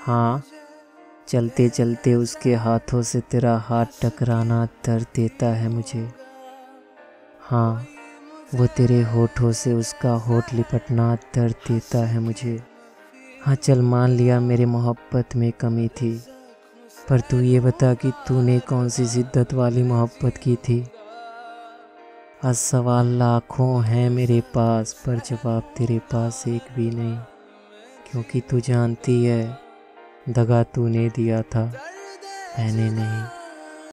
हाँ, चलते चलते उसके हाथों से तेरा हाथ टकराना दर्द देता है मुझे। हाँ, वो तेरे होठों से उसका होठ लिपटना दर्द देता है मुझे। हाँ चल, मान लिया मेरे मोहब्बत में कमी थी, पर तू ये बता कि तूने कौन सी शिद्दत वाली मोहब्बत की थी। आज सवाल लाखों हैं मेरे पास, पर जवाब तेरे पास एक भी नहीं, क्योंकि तू जानती है दगा तूने दिया था, मैंने नहीं।